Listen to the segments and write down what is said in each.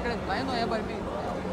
glemte meg når jeg bare begynte.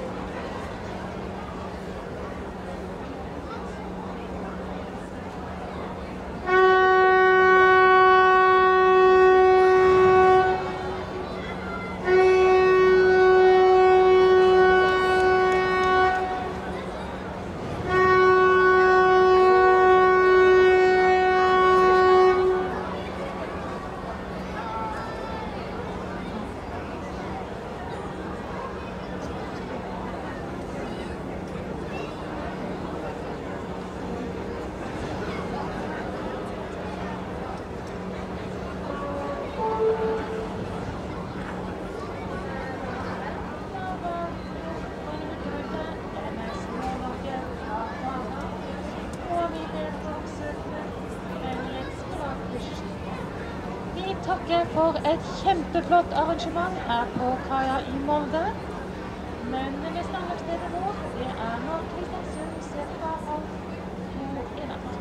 Takke for et kjempeflott arrangement her på kaia i Molde. Men neste anleggsstedet vårt, det er når Kristiansund ca. 1:30 i natt.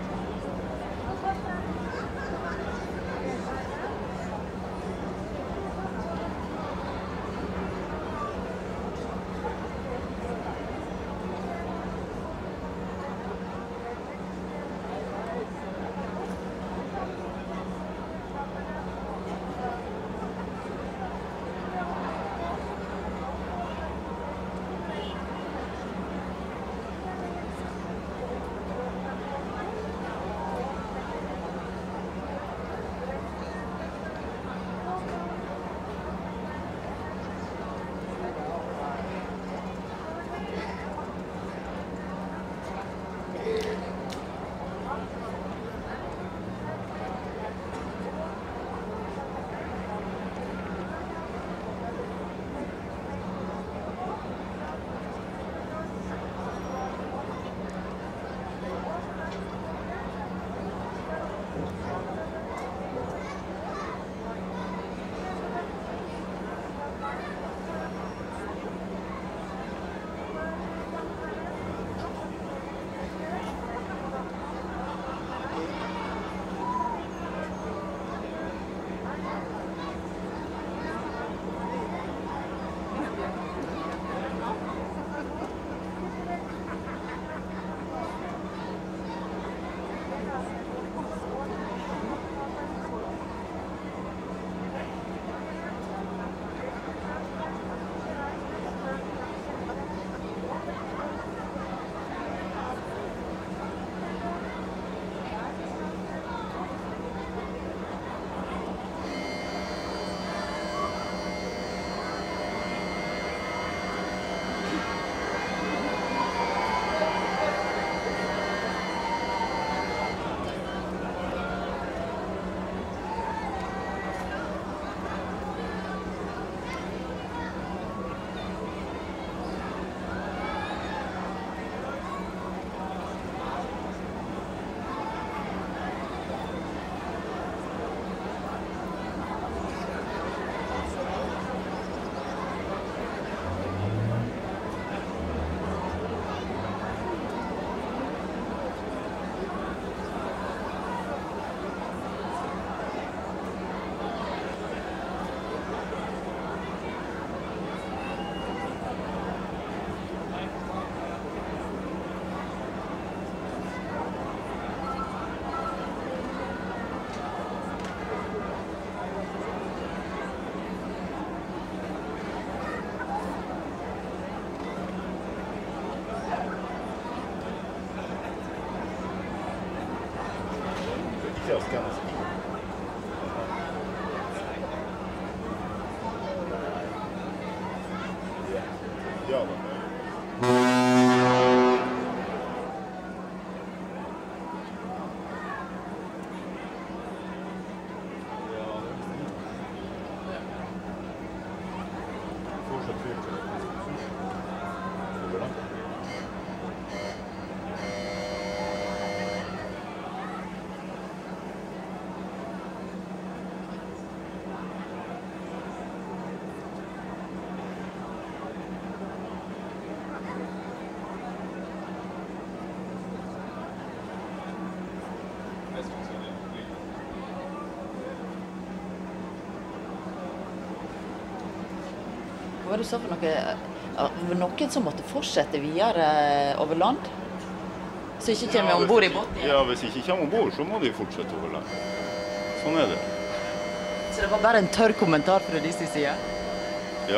Hva du sa for noe? Var noen som måtte fortsette videre over land? Så ikke kommer ombord i båten? Ja, hvis ikke kommer ombord, så må de fortsette over land. Sånn det. Så det var bare en tørr kommentar fra de sin side? Ja.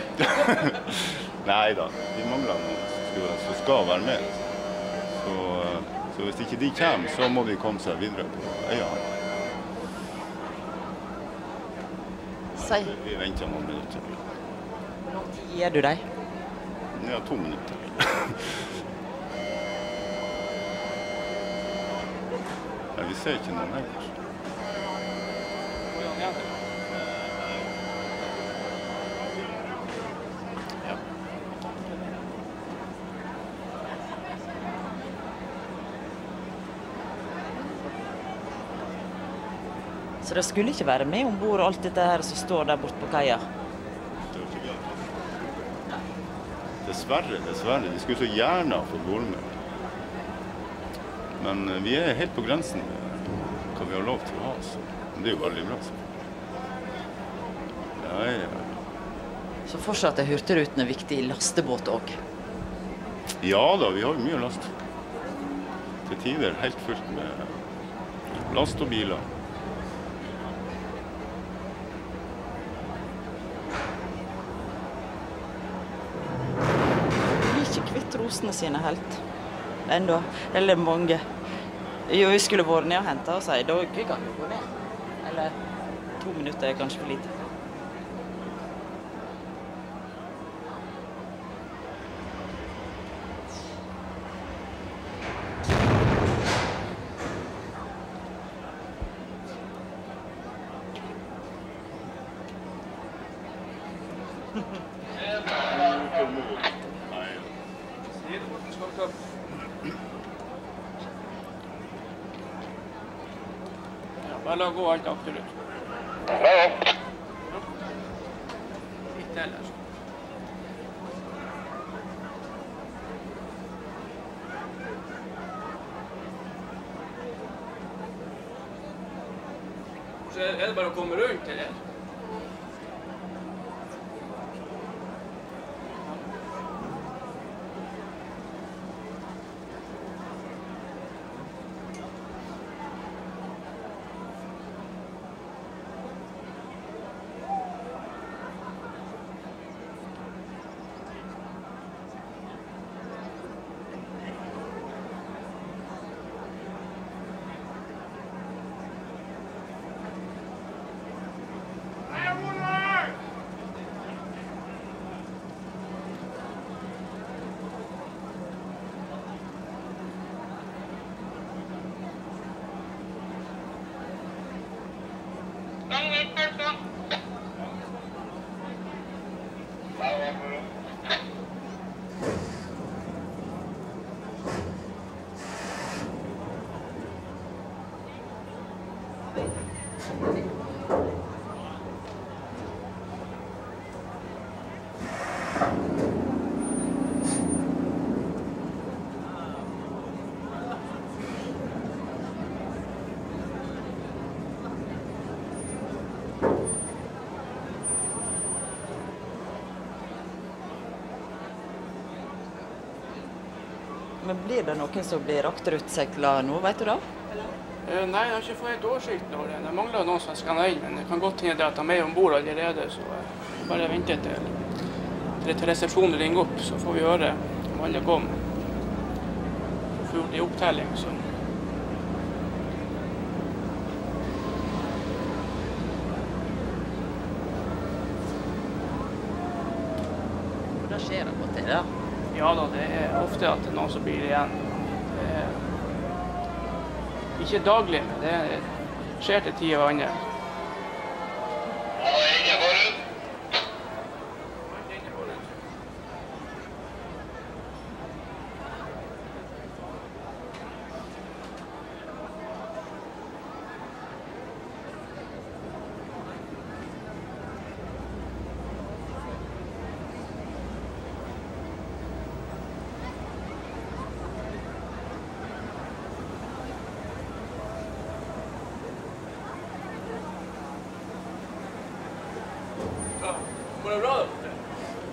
Nei da, de mangler noen som skal være med. Så hvis ikke de kommer, så må de komme seg videre på øya. Vi venter noen minutter. Hvor lang tid gir du deg? Ja, 2 minutter. Nei, vi ser ikke noen her. Ja. Så det skulle ikke være med ombord alt dette her som står der borte på kaia? Dessverre. De skulle så gjerne ha fått vært med. Men vi er helt på grensen med hva vi har lov til å ha. Så det er jo veldig bra. Ja. Så fortsatt er Hurtigruten en viktig lastebåt også? Ja da, vi har jo mye last. Til tider helt fullt med last og biler. Rosene sine helt. Enda, eller mange. Jo, vi skulle vært ned og hentet og si, da kan vi gå ned. Eller 2 minutter er kanskje for lite. Bare la gå alt akkurat. Litt til her. Så er det bare å komme rundt, eller? Men blir det noen som blir akterutseilt nå, vet du da? Nei, jeg har ikke fått et oversikt nå. Det mangler noen som skal inn, men det kan godt hende at de er ombord allerede, så bare vente til resepsjonen ringer opp, så får vi høre om alle kommer. Så får vi gjort en opptelling, så. Da skjer det godt det, da? Ja da, det er ofte at det er noen som blir igjen. Det er ikke daglig, men det skjer til tid og andre. Går det bra da?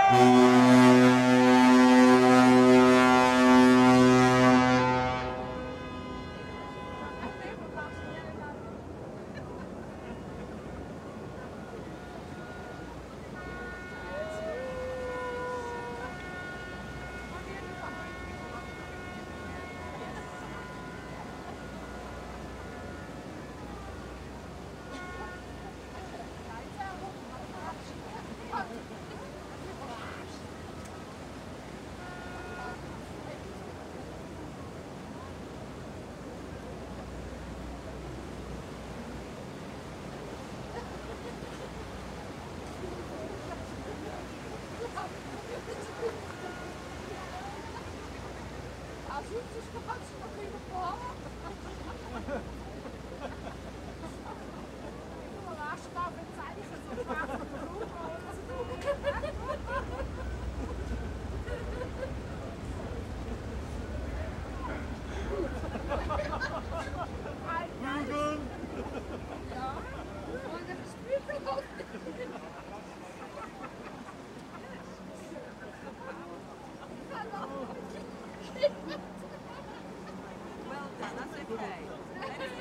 Well done, that's okay.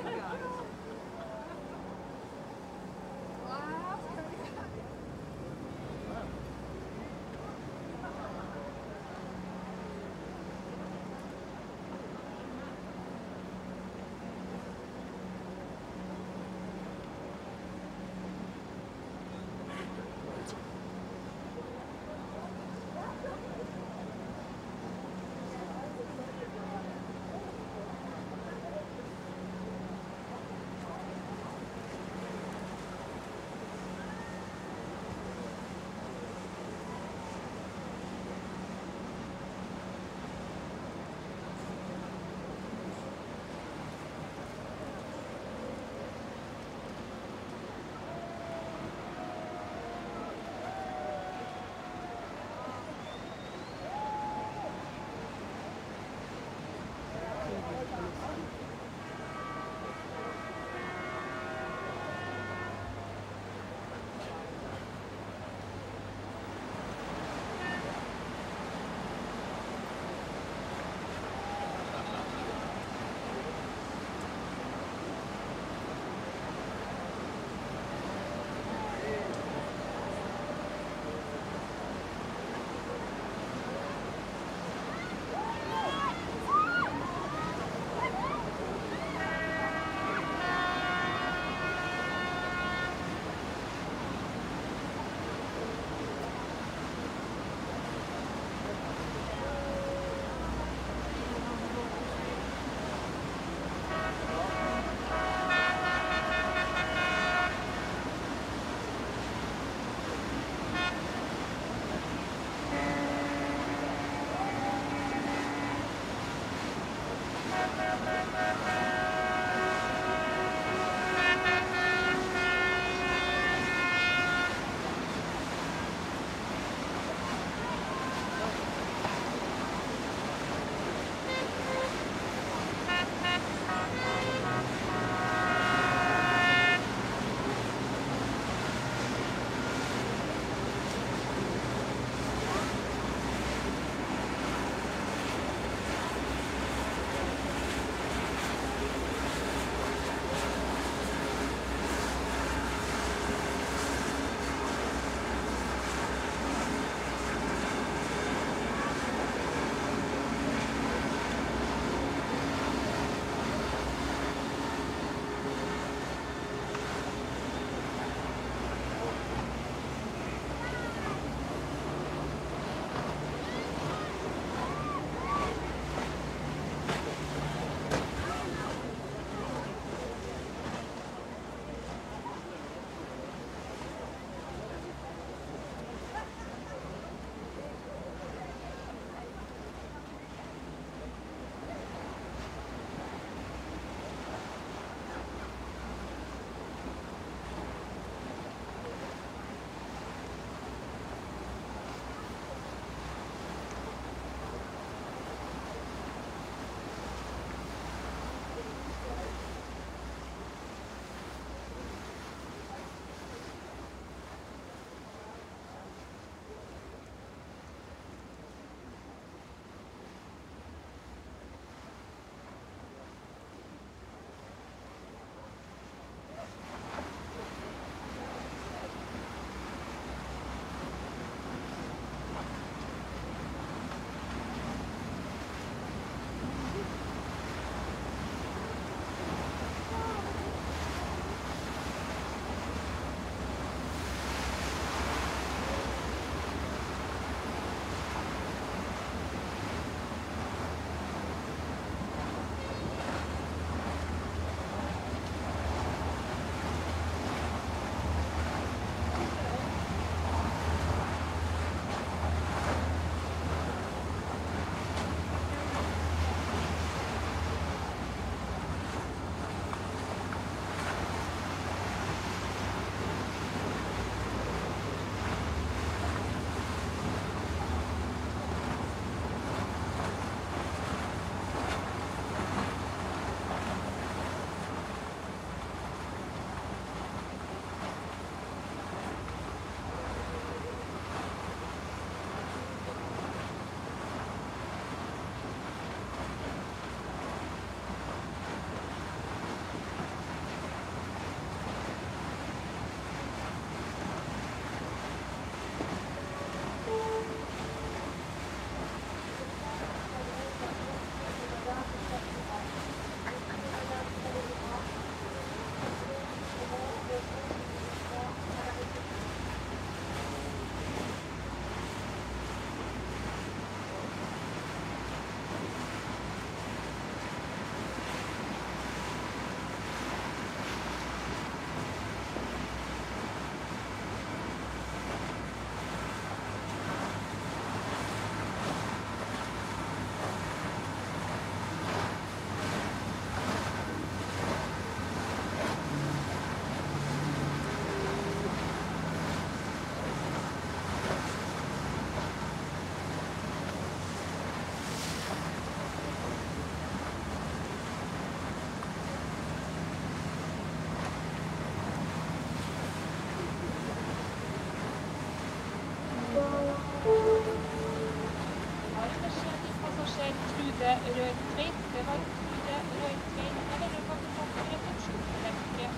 røykfri, røykfri, eller du kan få resepsjonslenke.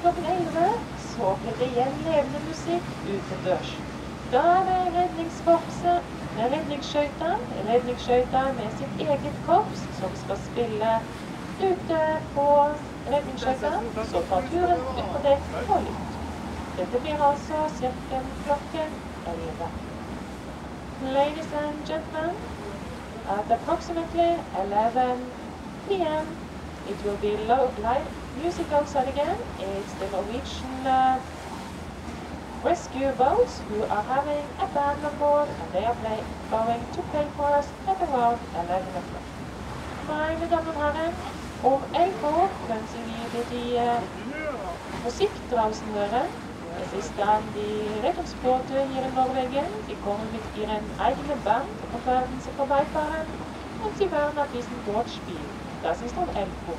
klokken 11 så blir det igjen levende musikk utendørs. Da er det redningskorpset med redningsskøyta med sitt eget korps som skal spille ute på redningsskøyta, så tar turen ut på dekk på lytt. Dette blir altså ca. klokken 11. Ladies and gentlemen, at approximately 11 p.m. it will be live music outside again. It's the Norwegian rescue boats who are having a band on board and they are going to play for us at around 11 o'clock. Meine Damen und Herren, om 11 år wünschen wir dir die Musik draußen hören. Es ist dann die Rettungsboote hier in Norwegen. Sie kommen mit ihren eigenen Band und werden sie vorbeifahren und sie werden auf diesem Boot spielen. Das ist um 11 Uhr.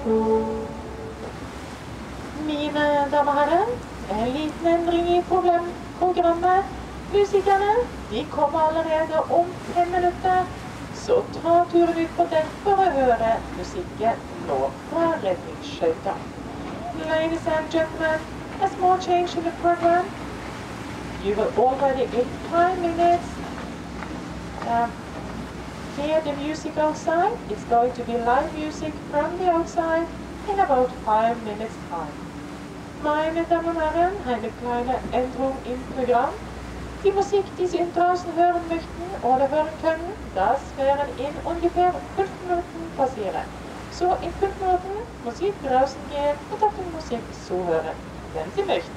Mine damer og herrer, en liten endring i programmet. Musikerne, de kommer allerede om 5 minutter, så ta turen ut på dekk for å høre musikken nå fra redningsskøyta. Ladies and gentlemen, a small change in the program. You were already in 5 minutes. Hear the music outside. It's going to be live music from the outside in about 5 minutes time. Meine Damen und Herren, eine kleine Änderung im Programm. Die Musik, die Sie draußen hören möchten oder hören können, das werden in ungefähr 5 Minuten passieren. So in 5 Minuten muss Sie draußen gehen und auf die Musik zuhören, wenn Sie möchten.